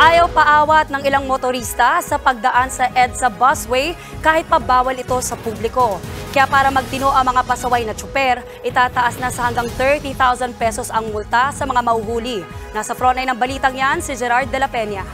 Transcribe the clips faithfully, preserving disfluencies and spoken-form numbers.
Ayaw paawat ng ilang motorista sa pagdaan sa EDSA busway kahit pa bawal ito sa publiko. Kaya para magtino ang mga pasaway na tsuper, itataas na sa hanggang thirty thousand pesos ang multa sa mga mauhuli. Nasa frontline ng balitang yan si Gerard de la Peña.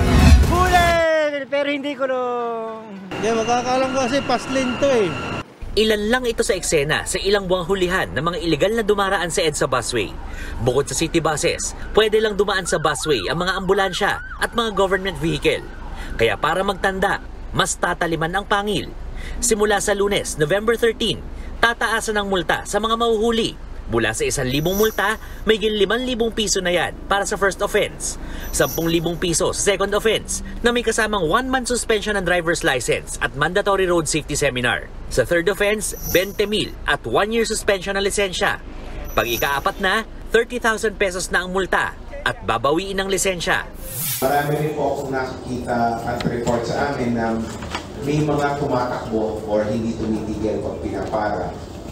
Huli! Pero hindi ko nung... Hindi, makakalang kasi fast lane to eh. Ilan lang ito sa eksena sa ilang buwang hulihan ng mga iligal na dumaraan sa EDSA busway. Bukod sa city buses, pwede lang dumaan sa busway ang mga ambulansya at mga government vehicle. Kaya para magtanda, mas tataliman ang pangil. Simula sa Lunes, November thirteenth, tataasan ang multa sa mga mahuhuli. Mula sa isang libong multa, may limang libong piso na yan para sa first offense. Sampung libong piso sa second offense na may kasamang one-month suspension ng driver's license at mandatory road safety seminar. Sa third offense, twenty mil at one-year suspension ng lisensya. Pag ikaapat na, thirty thousand pesos na ang multa at babawiin ang lisensya. Marami rin po akong nakikita at report sa amin na may mga tumatakbo or hindi tumitigil pag pinapara.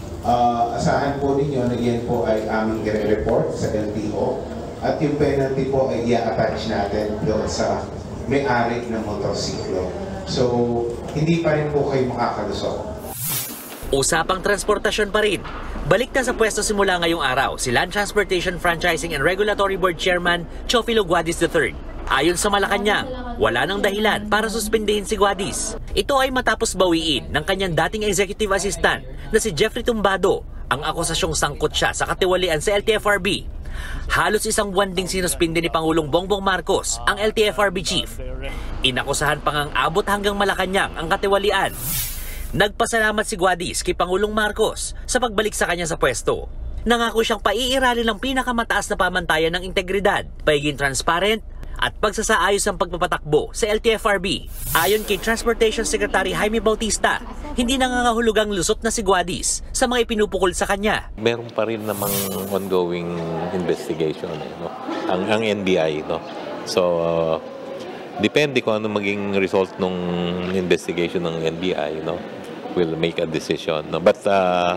Uh, asahan po ninyo na yan po ay aming i-report sa L T O at yung penalty po ay i-attach natin doon sa may-ari ng motorsiklo. So, hindi pa rin po kayo makakalusot. Usapang transportasyon pa rin. Balik na sa pwesto simula ngayong araw si Land Transportation Franchising and Regulatory Board Chairman Chofilo Guadis the third. Ayon sa Malacanang, wala nang dahilan para suspindihin si Guadis. Ito ay matapos bawiin ng kanyang dating executive assistant na si Jeffrey Tumbado ang akusasyong sangkot siya sa katiwalian sa L T F R B. Halos isang buwan ding sinuspindi ni Pangulong Bongbong Marcos ang L T F R B chief. Inakusahan pang ang abot hanggang Malacanang ang katiwalian. Nagpasalamat si Guadis kay Pangulong Marcos sa pagbalik sa kanya sa pwesto. Nangako siyang paiiralin ng pinakamataas na pamantayan ng integridad, pagiging transparent, at pagsasaayos ng pagpapatakbo sa L T F R B. Ayon kay Transportation Secretary Jaime Bautista, hindi nangangahulugang lusot na si Guadis sa mga ipinupukol sa kanya. Meron pa rin namang ongoing investigation, eh, no? ang, ang N B I. No? So, uh, depende kung ano maging result ng investigation ng N B I. No? We'll make a decision. No? But uh,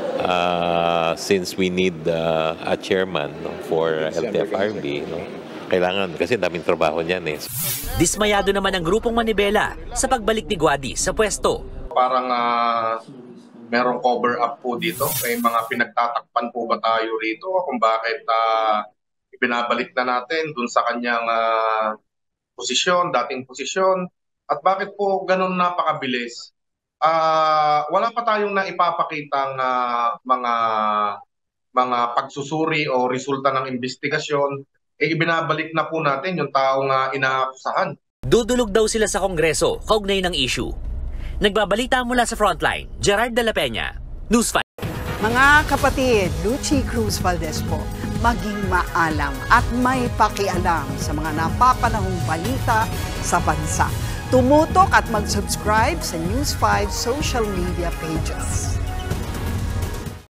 uh, since we need uh, a chairman, no, for L T F R B, no? Kailangan kasi daming trabaho niyan eh. Dismayado naman ang grupong Manibela sa pagbalik ni Guadis sa pwesto. Parang uh, merong cover up po dito. May mga pinagtatakpan po ba tayo rito kung bakit uh, ibinabalik na natin dun sa kanyang uh, posisyon, dating posisyon. At bakit po ganun napakabilis? Uh, wala pa tayong naipapakitang uh, mga, mga pagsusuri o resulta ng investigasyon. Eh, ibinabalik na po natin yung taong uh, inaakusahan. Dudulog daw sila sa Kongreso kaugnay ng issue. Nagbabalita mula sa Frontline, Gerard de la Peña, News five. Mga kapatid, Lucy Cruz Valdez po, maging maalam at may pakialam sa mga napapanahong balita sa bansa. Tumutok at mag-subscribe sa News five social media pages.